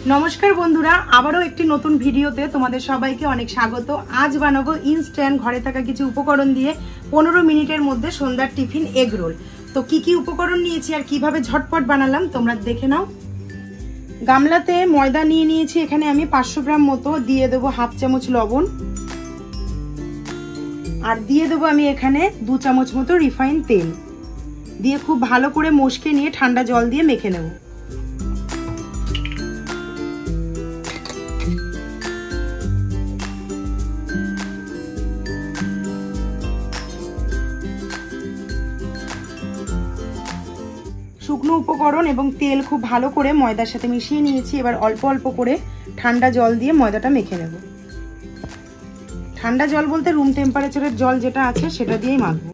নমস্কার বন্ধুরা, আবারও একটি নতুন ভিডিওতে তোমাদের সবাইকে অনেক স্বাগত। আজ বানাবো ইনস্ট্যান্ট ঘরে থাকা কিছু উপকরণ দিয়ে 15 মিনিটের মধ্যে সন্ধ্যার টিফিন এগ রোল। তো কি কি উপকরণ নিয়েছি আর কিভাবে ঝটপট বানালাম তোমরা দেখে নাও। গামলাতে ময়দা নিয়ে নিয়েছি, এখানে আমি 500 গ্রাম মতো, দিয়ে দেবো হাফ চামচ লবণ, আর দিয়ে দেবো আমি এখানে 2 চামচ মতো রিফাইন তেল, দিয়ে খুব ভালো করে মশকে নিয়ে ঠান্ডা জল দিয়ে মেখে নেব। শুকনো উপকরণ এবং তেল খুব ভালো করে ময়দার সাথে মিশিয়ে নিয়েছি। এবার অল্প অল্প করে ঠান্ডা জল দিয়ে ময়দাটা মেখে নেব। ঠান্ডা জল বলতে রুম টেম্পারেচারের জল যেটা আছে সেটা দিয়েই মাখবো।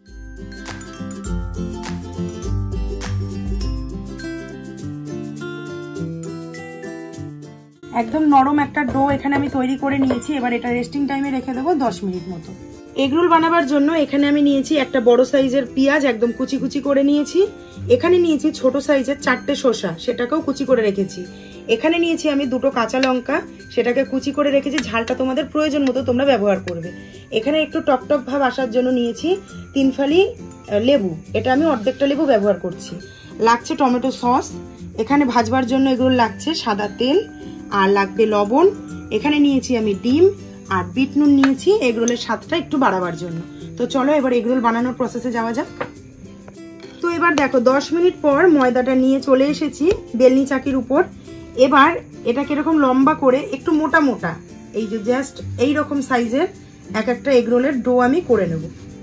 একদম নরম একটা ডো এখানে আমি তৈরি করে নিয়েছি। এবার এটা রেস্টিং টাইমে রেখে দেবো 10 মিনিট মতো। এগরোল বানাবার জন্য এখানে আমি নিয়েছি একটা বড় সাইজের পেঁয়াজ, একদম কুচি কুচি করে নিয়েছি। এখানে নিয়েছি ছোট সাইজের 4টে শসা, সেটাকেও কুচি করে রেখেছি। এখানে নিয়েছি আমি 2টো কাঁচা লঙ্কা, সেটাকে কুচি করে রেখেছি। ঝালটা তোমাদের প্রয়োজন মতো তোমরা ব্যবহার করবে। এখানে একটু টকটক ভাব আসার জন্য নিয়েছি 3 ফালি লেবু, এটা আমি অর্ধেকটা লেবু ব্যবহার করছি। লাগছে টমেটো সস, এখানে ভাজবার জন্য এগুলো লাগছে সাদা তেল, আর লাগবে লবণ। এখানে নিয়েছি আমি ডিম আর বিট নুন নিয়েছি এগরোলের স্বাদটা একটু বাড়াবার জন্য। তো চলো এবার এগরোল বানানোর প্রসেসে যাওয়া যাক। তো এবার দেখো 10 মিনিট পর ময়দাটা নিয়ে চলে এসেছি বেলনি চাকির উপর। এবার এটাকে এরকম লম্বা করে একটু মোটা মোটা, এই যে জাস্ট এইরকম সাইজের এক একটা এগরোলের ডো আমি করে নেব।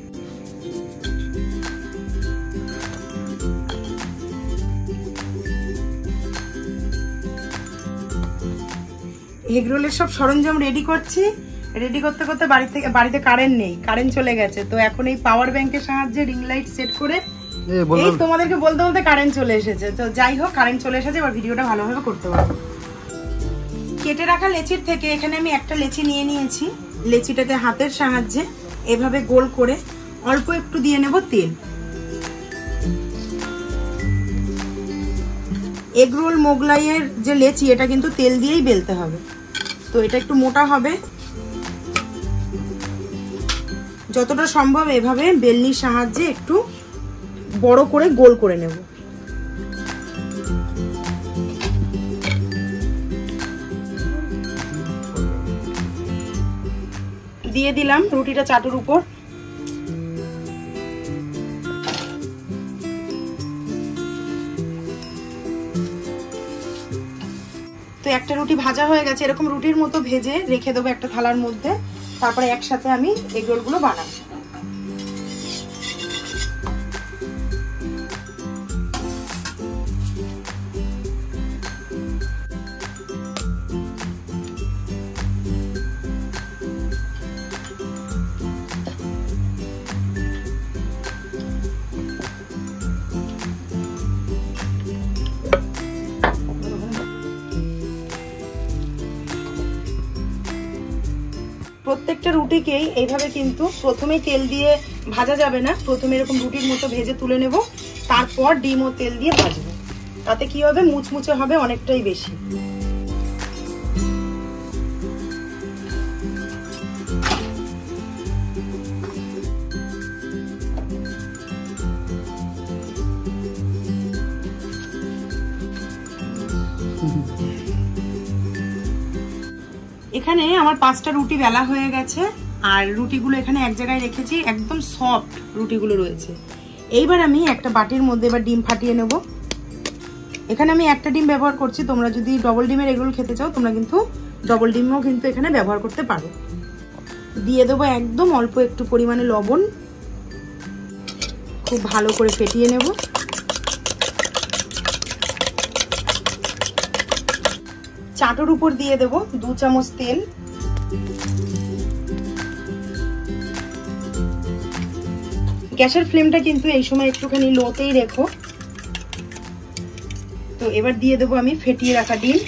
এগরোলের সব সরঞ্জাম রেডি করছি। রেডি করতে করতে বাড়িতে কারেন্ট নেই, কারেন্ট চলে গেছে। তো এখন এই পাওয়ার ব্যাংকের সাহায্যে রিং লাইট সেট করে এই তোমাদেরকে বলতে বলতে কারেন্ট চলে এসেছে। তো যাই হোক, কারেন্ট চলে এসেছে, এবার ভিডিওটা ভালোভাবে করতে পারবো। কেটে রাখা লেচির থেকে এখানে আমি একটা লেচি নিয়ে নিয়েছি। লেচিটাকে হাতের সাহায্যে এভাবে গোল করে অল্প একটু দিয়ে নেব তেল। এগরোল মোগলাইয়ের যে লেচি, এটা কিন্তু তেল দিয়েই বেলতে হবে। তো এটা একটু মোটা হবে, যতটা সম্ভব এভাবে বেলনির সাহায্যে একটু বড় করে গোল করে নেব। দিয়ে দিলাম রুটিটা চাটুর উপর। তো একটা রুটি ভাজা হয়ে গেছে, এরকম রুটির মতো ভেজে রেখে দেবো একটা থালার মধ্যে। তারপরে একসাথে আমি এগরোলগুলো বানাবো। প্রত্যেকটা রুটিকেই এইভাবে কিন্তু প্রথমেই তেল দিয়ে ভাজা যাবে না। প্রথমে এরকম রুটির মতো ভেজে তুলে নেব, তারপর ডিম ও তেল দিয়ে ভাজবো। তাতে কি হবে, মুচমুচে হবে অনেকটাই বেশি। এখানে আমার 5টা রুটি বেলা হয়ে গেছে, আর রুটিগুলো এখানে এক জায়গায় রেখেছি, একদম সফট রুটিগুলো রয়েছে। এইবার আমি একটা বাটির মধ্যে এবার ডিম ফাটিয়ে নেব। এখানে আমি একটা ডিম ব্যবহার করছি, তোমরা যদি ডবল ডিমের এগরোল খেতে চাও তোমরা কিন্তু ডবল ডিমও কিন্তু এখানে ব্যবহার করতে পারো। দিয়ে দেবো একদম অল্প একটু পরিমাণে লবণ, খুব ভালো করে ফেটিয়ে নেব। চাটুর উপর দিয়ে দেব 2 চামচ তেল। গ্যাসের ফ্লেমটা কিন্তু এই সময় একটুখানি লোতেই রেখো। তো এবার দিয়ে দেবো আমি ফেটিয়ে রাখা ডিম।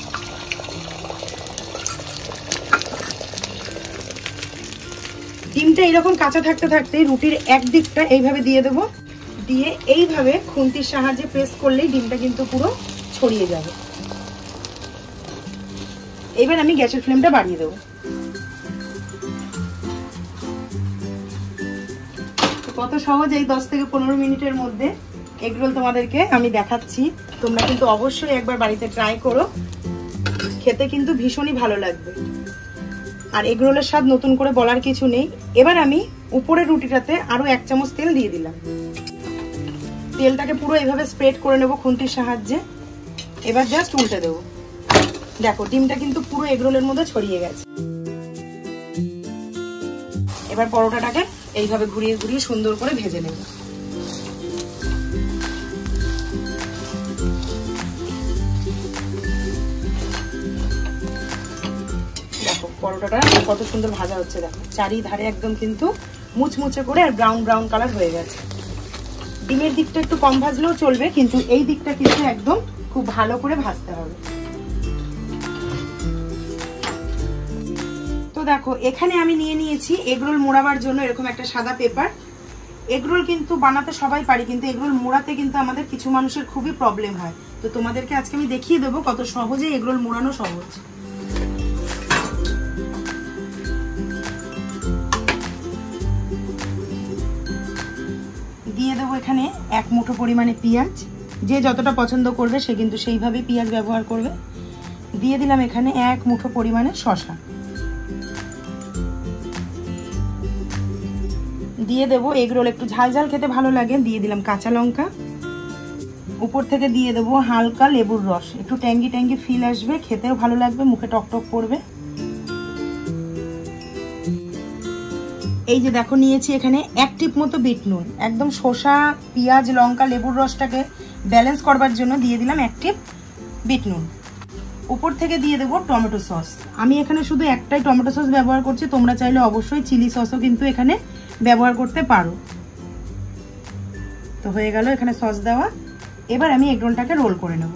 ডিমটা এরকম কাঁচা থাকতে থাকতে রুটির এক দিকটা এইভাবে দিয়ে দেবো। দিয়ে এইভাবে খুন্তির সাহায্যে প্রেস করলেই ডিমটা কিন্তু পুরো ছড়িয়ে যাবে। এবার আমি গ্যাসের ফ্লেমটা বাড়িয়ে দেবো। কত সহজ এই 10 থেকে 15 মিনিটের মধ্যে এগরোল তোমাদেরকে আমি দেখাচ্ছি। তোমরা কিন্তু অবশ্যই একবার বাড়িতে ট্রাই করো, খেতে কিন্তু ভীষণই ভালো লাগবে। আর এগরোলের স্বাদ নতুন করে বলার কিছু নেই। এবার আমি উপরের রুটিটাতে আরো 1 চামচ তেল দিয়ে দিলাম। তেলটাকে পুরো এইভাবে স্প্রেড করে নেবো খুন্তির সাহায্যে। এবার জাস্ট উল্টে দেবো। দেখো ডিমটা কিন্তু পুরো এগরোলের মধ্যে ছড়িয়ে গেছে। এবার পরোটাটাকে এইভাবে ঘুরিয়ে ঘুরিয়ে সুন্দর করে ভেজে নেব। দেখো পরোটাটা কত সুন্দর ভাজা হচ্ছে, দেখো চারিধারে একদম কিন্তু মুচমুচে করে আর ব্রাউন ব্রাউন কালার হয়ে গেছে। ডিমের দিকটা একটু কম ভাজলেও চলবে, কিন্তু এই দিকটা কিন্তু একদম খুব ভালো করে ভাজতে হবে। তো দেখো এখানে আমি নিয়ে নিয়েছি এগরোল মোড়াবার জন্য এরকম একটা সাদা পেপার। এগরোল কিন্তু বানাতে সবাই পারি, কিন্তু এগরোল মোড়াতে কিন্তু আমাদের কিছু মানুষের খুবই প্রবলেম হয়। তো তোমাদেরকে আজকে আমি দেখিয়ে দেবো কত সহজে এগরোল মোড়ানো সহজ। দিয়ে দেবো এখানে 1 মুঠো পরিমাণে পেঁয়াজ। যে যতটা পছন্দ করবে সে কিন্তু সেইভাবে পেঁয়াজ ব্যবহার করবে। দিয়ে দিলাম এখানে 1 মুঠো পরিমাণে শসা। দিয়ে দেবো এগরোল একটু ঝাল ঝাল খেতে ভালো লাগে, দিয়ে দিলাম কাঁচা লঙ্কা। উপর থেকে দিয়ে দেবো হালকা লেবুর রস, একটু ট্যাঙ্গি ট্যাঙ্গি ফিল আসবে, খেতেও ভালো লাগবে, মুখে টকটক করবে। এই যে দেখো নিয়েছি এখানে 1 টিপ মতো বিট নুন। একদম শসা পেঁয়াজ লঙ্কা লেবুর রসটাকে ব্যালেন্স করবার জন্য দিয়ে দিলাম 1 টিপ বিট নুন। উপর থেকে দিয়ে দেবো টমেটো সস। আমি এখানে শুধু একটাই টমেটো সস ব্যবহার করছি, তোমরা চাইলে অবশ্যই চিলি সসও কিন্তু এখানে ব্যবহার করতে পারো। তো হয়ে গেল এখানে সস দেওয়া। এবার আমি এগরোলটাকে রোল করে নেব।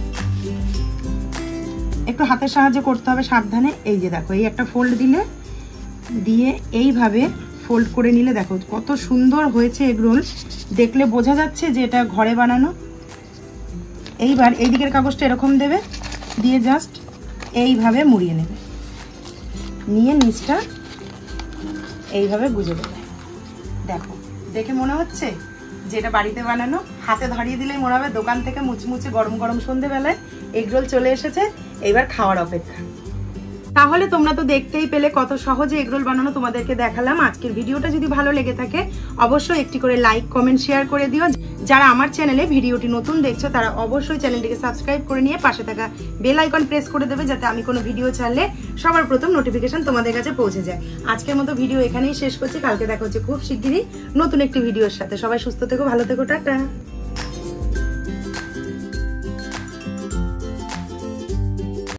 একটু হাতের সাহায্যে করতে হবে, সাবধানে। এই যে দেখো এই একটা ফোল্ড দিলে, দিয়ে এইভাবে ফোল্ড করে নিলে দেখো কত সুন্দর হয়েছে এগরোল। দেখলে বোঝা যাচ্ছে যে এটা ঘরে বানানো। এইবার এই দিকের কাগজটা এরকম দেবে, দিয়ে জাস্ট এইভাবে মুড়িয়ে নেবে, নিয়ে নিচটা এইভাবে গুজে দেবে। দেখো দেখে মনে হচ্ছে যে এটা বাড়িতে বানানো। হাতে ধরিয়ে দিলেই মনে হবে দোকান থেকে মুচমুচে গরম গরম সন্ধ্যেবেলায় এগরোল চলে এসেছে, এবার খাওয়ার অপেক্ষা। তাহলে তোমরা তো দেখতেই পেলে কত সহজে এগরোল বানানো তোমাদেরকে দেখালাম। আজকের ভিডিওটা যদি ভালো লেগে থাকে অবশ্যই একটি করে লাইক কমেন্ট শেয়ার করে দিও। যারা আমার চ্যানেলে ভিডিওটি নতুন দেখছো তারা অবশ্যই চ্যানেলটিকে সাবস্ক্রাইব করে নিয়ে পাশে থাকা বেল আইকন প্রেস করে দেবে, যাতে আমি কোনো ভিডিও ছাড়লে সবার প্রথম নোটিফিকেশন তোমাদের কাছে পৌঁছে যায়। আজকের মতো ভিডিও এখানেই শেষ করছি। কালকে দেখা হচ্ছে খুব শিগগিরই নতুন একটি ভিডিওর সাথে। সবাই সুস্থ থেকো, ভালো থেকো, টাটা।